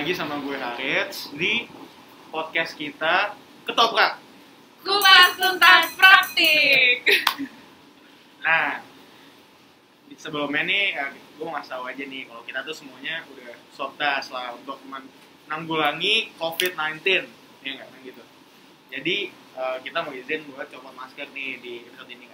lagi sama gue Harits di podcast kita Ketoprak. Kupas tuntas praktik. Nah, sebelumnya nih gue mau ngasih tahu aja nih kalau kita tuh semuanya udah swab test lah untuk menanggulangi COVID-19, ya nggak kan gitu. Jadi kita mau izin buat copot masker nih di episode ini kan.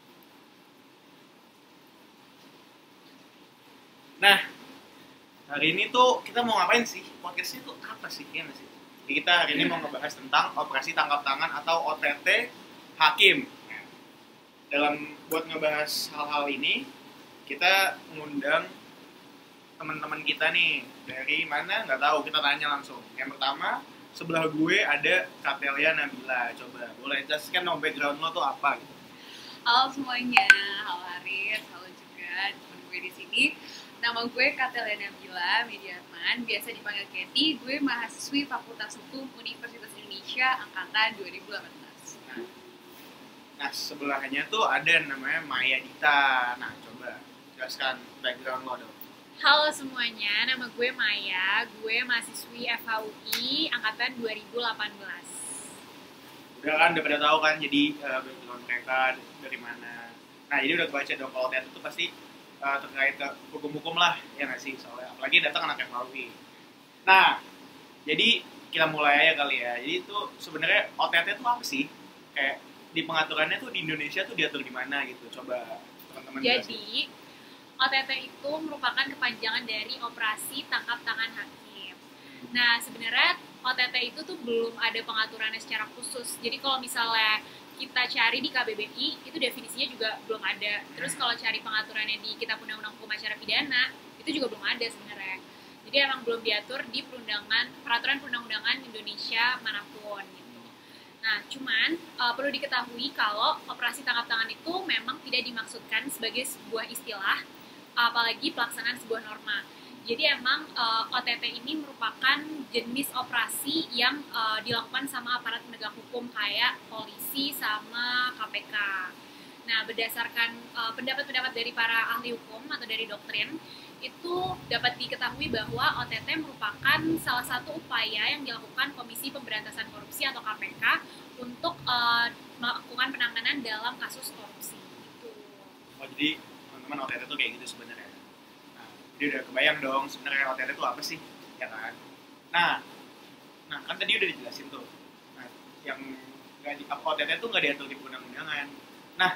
Nah, hari ini tuh kita mau ngapain sih? Podcastnya tuh apa sih? Ya nggak sih? Jadi kita hari ini mau ngebahas tentang operasi tangkap tangan atau OTT hakim. Nah, buat ngebahas hal-hal ini, kita mengundang teman-teman kita nih dari mana nggak tahu, kita tanya langsung. Yang pertama, sebelah gue ada Katelia Nabila. Coba boleh jelaskan dong background lo tuh apa gitu. Halo semuanya, halo Haris, halo juga teman gue di sini. Nama gue Katelia Nabila Mediarman, biasa dipanggil Katy. Gue mahasiswi Fakultas Hukum Universitas Indonesia angkatan 2018. Nah, sebelahnya tuh ada namanya Maya Dita. Nah, coba jelaskan background lo dong. Halo semuanya, nama gue Maya, gue mahasiswi FHUI angkatan 2018. Udah pada tahu kan jadi background mereka dari mana. Nah, jadi udah kebaca dong kalau OTT itu pasti terkait ke hukum-hukum lah, ya nggak sih, soalnya apalagi datang anak FHUI. Nah, jadi kita mulai aja kali ya. Jadi itu sebenarnya OTT itu apa sih? Kayak di pengaturannya tuh di Indonesia tuh diatur di mana gitu. Coba teman-teman Jadi, OTT itu merupakan kepanjangan dari operasi tangkap tangan hakim. Nah, sebenarnya OTT itu tuh belum ada pengaturannya secara khusus. Jadi kalau misalnya kita cari di KBBI, itu definisinya juga belum ada. Terus kalau cari pengaturannya di Kitab Undang-Undang Hukum Acara Pidana, itu juga belum ada sebenarnya. Jadi emang belum diatur di peraturan perundang-undangan Indonesia manapun gitu. Nah, cuman perlu diketahui kalau operasi tangkap tangan itu memang tidak dimaksudkan sebagai sebuah istilah, apalagi pelaksanaan sebuah norma. Jadi emang OTT ini merupakan jenis operasi yang dilakukan sama aparat penegak hukum kayak polisi sama KPK. Nah, berdasarkan pendapat-pendapat dari para ahli hukum atau dari doktrin, itu dapat diketahui bahwa OTT merupakan salah satu upaya yang dilakukan Komisi Pemberantasan Korupsi atau KPK untuk melakukan penanganan dalam kasus korupsi. Gitu. Oh, jadi teman-teman OTT tuh kayak gitu sebenarnya. Dia udah kebayang dong sebenarnya OTT itu apa sih, ya kan? Nah kan tadi udah dijelasin tuh. Nah, yang OTT itu nggak diatur di undang-undangan. Nah,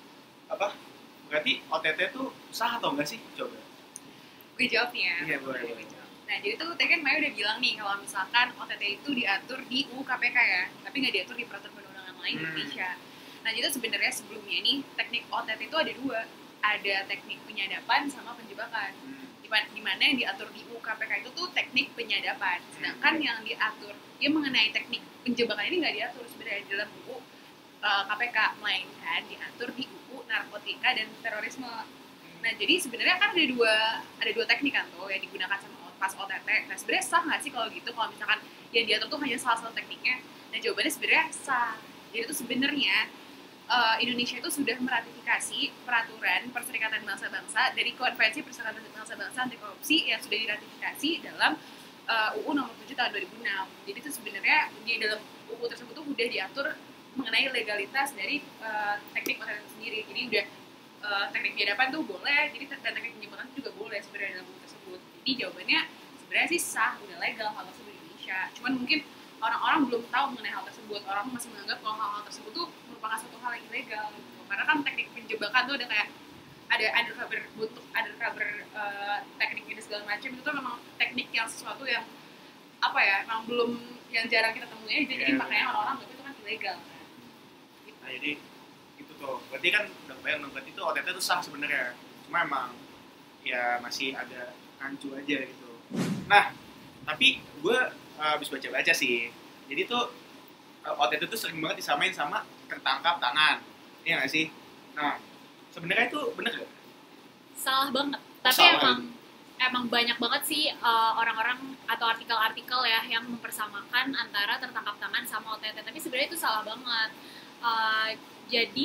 berarti OTT itu sah atau enggak sih? Coba. Gue jawab nih ya. Iya, boleh. Nah, jadi tuh tadi kan Maya udah bilang nih kalau misalkan OTT itu diatur di UU KPK ya, tapi nggak diatur di peraturan perundang-undangan lain di Indonesia. Nah, jadi sebenarnya sebelumnya nih teknik OTT itu ada dua, ada teknik penyadapan sama penjebakan. Di mana yang diatur di UU KPK itu tuh teknik penyadapan, sedangkan yang diatur dia mengenai teknik penjebakan ini nggak diatur sebenarnya dalam UU KPK, melainkan diatur di UU Narkotika dan Terorisme. Nah, jadi sebenarnya kan ada dua teknik kan tuh yang digunakan sama pas OTT. Nah, sebenarnya sah nggak sih kalau gitu, kalau misalkan yang diatur tuh hanya salah satu tekniknya? Nah, jawabannya sebenarnya sah. Jadi itu sebenarnya Indonesia itu sudah meratifikasi peraturan Perserikatan Bangsa-Bangsa dari Konvensi Perserikatan Bangsa-Bangsa Anti Korupsi yang sudah diratifikasi dalam UU nomor 7 tahun 2006. Jadi itu sebenarnya di dalam UU tersebut tuh udah diatur mengenai legalitas dari teknik OTT itu sendiri. Jadi udah teknik penyadapan tuh boleh, jadi dan teknik penjebakan juga boleh sebenarnya dalam UU tersebut. Jadi jawabannya sebenarnya sih sah, udah legal hal tersebut di Indonesia. Cuman mungkin orang-orang belum tahu mengenai hal tersebut. Orang masih menganggap kalau hal-hal tersebut tuh merupakan suatu hal yang ilegal gitu. Karena kan teknik penjebakan tuh ada kayak ada undercover teknik ini segala macam, itu tuh memang teknik yang sesuatu yang apa ya, memang belum, yang jarang kita temui aja. Jadi makanya orang-orang anggap itu kan ilegal kan. Gitu. Nah, jadi itu tuh. Berarti kan udah kebayang dong, berarti itu OTT itu sah sebenarnya. Cuma emang ya masih ada rancu aja gitu. Nah, tapi gue habis baca-baca sih. Jadi tuh OTT itu sering banget disamain sama tertangkap tangan. Iya nggak sih? Nah, sebenarnya itu bener gak? Salah banget. Tapi emang banyak banget sih orang-orang atau artikel-artikel ya yang mempersamakan antara tertangkap tangan sama OTT. Tapi sebenarnya itu salah banget. Jadi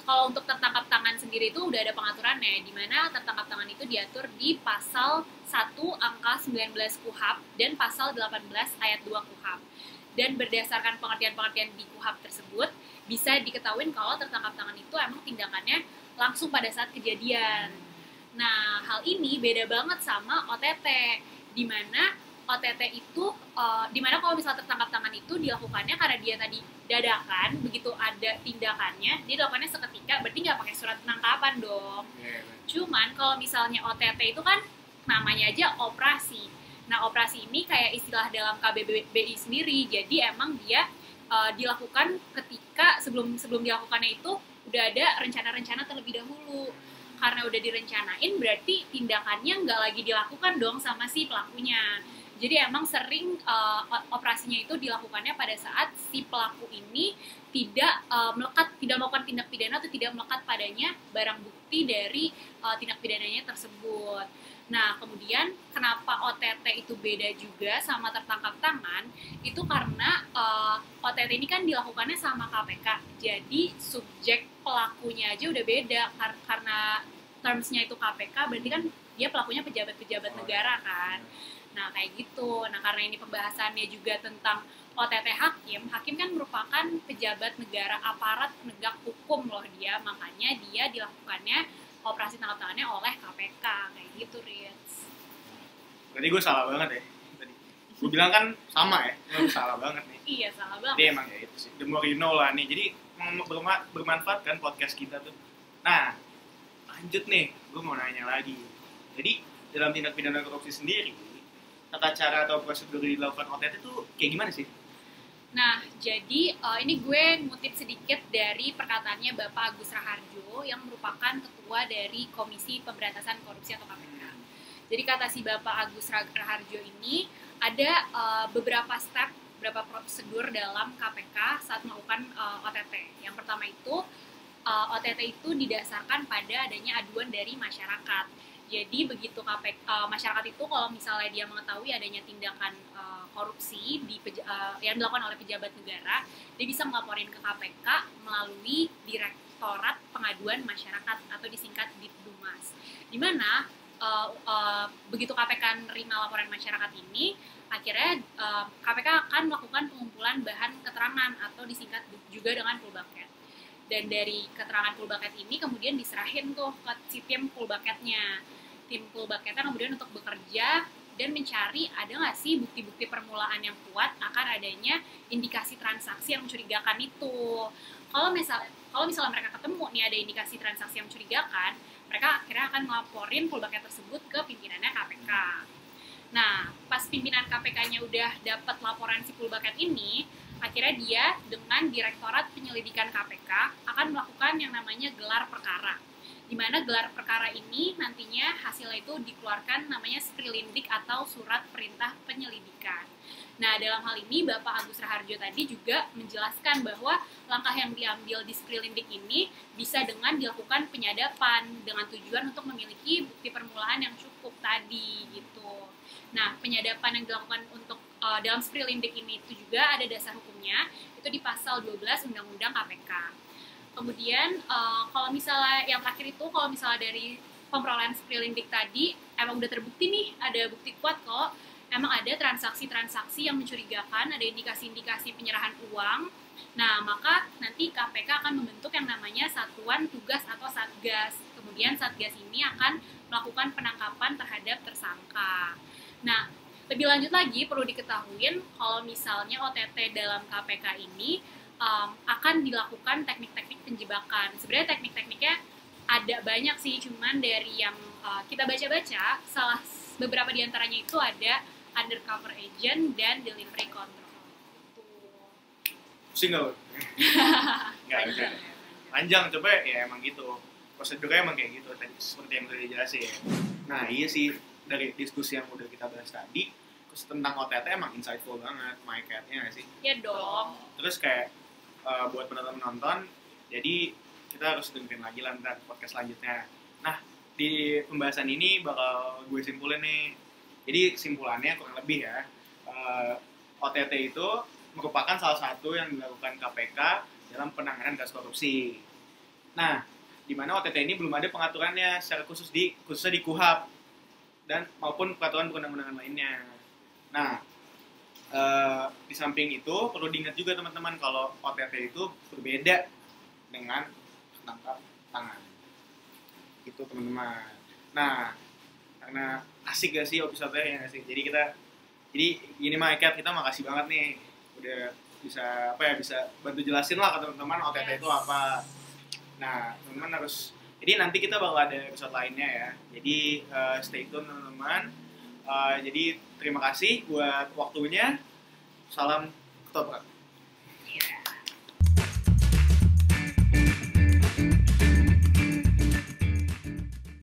kalau untuk tertangkap tangan sendiri itu udah ada pengaturannya, di mana tertangkap tangan itu diatur di pasal 1 angka 19 KUHP dan pasal 18 ayat 2 KUHP. Dan berdasarkan pengertian-pengertian di KUHP tersebut, bisa diketahui kalau tertangkap tangan itu emang tindakannya langsung pada saat kejadian. Nah, hal ini beda banget sama OTT, di mana OTT itu, di mana kalau misalnya tertangkap tangan itu dilakukannya karena dia tadi dadakan, begitu ada tindakannya, dia dilakukannya seketika, berarti nggak pakai surat penangkapan dong. Cuman kalau misalnya OTT itu kan namanya aja operasi. Nah, operasi ini kayak istilah dalam KBBI sendiri, jadi emang dia dilakukan ketika sebelum dilakukannya itu udah ada rencana-rencana terlebih dahulu. Karena udah direncanain, berarti tindakannya nggak lagi dilakukan dong sama si pelakunya. Jadi emang sering operasinya itu dilakukannya pada saat si pelaku ini tidak melakukan tindak pidana atau tidak melekat padanya barang bukti dari tindak pidananya tersebut. Nah, kemudian kenapa OTT itu beda juga sama tertangkap tangan? Itu karena OTT ini kan dilakukannya sama KPK. Jadi subjek pelakunya aja udah beda karena termsnya itu KPK, berarti kan dia pelakunya pejabat-pejabat negara kan. Nah, kayak gitu. Nah, karena ini pembahasannya juga tentang OTT hakim kan merupakan pejabat negara, aparat penegak hukum loh dia, makanya dia dilakukannya operasi tangkap tangannya oleh KPK, kayak gitu, Rits. Berarti gue salah banget ya tadi. Gue bilang kan sama ya, gue salah banget nih. Iya, salah banget. Jadi emang ya itu sih, the more you know lah nih. Jadi bermanfaat kan podcast kita tuh. Nah, lanjut nih, gue mau nanya lagi. Jadi dalam tindak pidana korupsi sendiri, tata cara atau prosedur dilakukan OTT itu kayak gimana sih? Nah, jadi ini gue ngutip sedikit dari perkataannya Bapak Agus Raharjo yang merupakan ketua dari Komisi Pemberantasan Korupsi atau KPK. Jadi kata si Bapak Agus Raharjo ini ada beberapa step, beberapa prosedur dalam KPK saat melakukan OTT. Yang pertama itu OTT itu didasarkan pada adanya aduan dari masyarakat. Jadi begitu masyarakat itu kalau misalnya dia mengetahui adanya tindakan korupsi yang dilakukan oleh pejabat negara, dia bisa melaporin ke KPK melalui Direktorat Pengaduan Masyarakat atau disingkat Ditdumas. Di mana begitu KPK menerima laporan masyarakat ini, akhirnya KPK akan melakukan pengumpulan bahan keterangan atau disingkat juga dengan full bucket. Dan dari keterangan full bucket ini kemudian diserahin tuh ke si tim full bucketnya. Tim full bucketnya kemudian untuk bekerja dan mencari ada nggak sih bukti-bukti permulaan yang kuat akan adanya indikasi transaksi yang mencurigakan itu. Kalau misalnya mereka ketemu nih ada indikasi transaksi yang mencurigakan, mereka akhirnya akan ngelaporin full bucket tersebut ke pimpinannya KPK. Nah, pas pimpinan KPK-nya udah dapat laporan si full bucket ini, akhirnya dia dengan Direktorat Penyelidikan KPK akan melakukan yang namanya gelar perkara. Di mana gelar perkara ini nantinya hasilnya itu dikeluarkan namanya Sprindik atau Surat Perintah Penyelidikan. Nah, dalam hal ini Bapak Agus Raharjo tadi juga menjelaskan bahwa langkah yang diambil di Sprindik ini bisa dengan dilakukan penyadapan dengan tujuan untuk memiliki bukti permulaan yang cukup tadi gitu. Nah, penyadapan yang dilakukan untuk dalam Sprindik ini itu juga ada dasar hukumnya, itu di pasal 12 Undang-Undang KPK. Kemudian kalau misalnya yang terakhir itu, kalau misalnya dari pemperolehan Sprindik tadi emang udah terbukti nih, ada bukti kuat kok, emang ada transaksi-transaksi yang mencurigakan, ada indikasi-indikasi penyerahan uang. Nah, maka nanti KPK akan membentuk yang namanya Satuan Tugas atau Satgas. Kemudian Satgas ini akan melakukan penangkapan terhadap tersangka. Nah, lebih lanjut lagi perlu diketahui kalau misalnya OTT dalam KPK ini akan dilakukan teknik-teknik penjebakan. Sebenarnya teknik-tekniknya ada banyak sih, cuman dari yang kita baca-baca, beberapa diantaranya itu ada undercover agent dan delivery control. Pusing nggak lo? Nggak. Panjang, coba ya emang gitu. Prosedurnya emang kayak gitu, seperti yang tadi dijelasin. Nah iya sih, dari diskusi yang udah kita bahas tadi, terus tentang OTT emang insightful banget, MyCat-nya nggak sih? Ya dong. Terus kayak buat penonton-penonton, jadi kita harus dengerin lagi lah ntar podcast selanjutnya. Nah, di pembahasan ini bakal gue simpulin nih. Jadi simpulannya kurang lebih ya, OTT itu merupakan salah satu yang dilakukan KPK dalam penanganan kasus korupsi. Nah, di mana OTT ini belum ada pengaturannya secara khususnya di KUHP dan maupun peraturan perundang-undangan lainnya. Nah, di samping itu perlu diingat juga teman-teman kalau OTT itu berbeda dengan tangkap tangan. Itu teman-teman. Nah, karena asik gak sih episode-nya nggak sih? Jadi gini Mah Eket, kita makasih banget nih udah bisa bisa bantu jelasin lah ke teman-teman OTT itu apa. Nah, teman-teman harus, jadi nanti kita bakal ada episode lainnya ya. Jadi stay tune teman-teman. Jadi terima kasih buat waktunya. Salam ketoprak.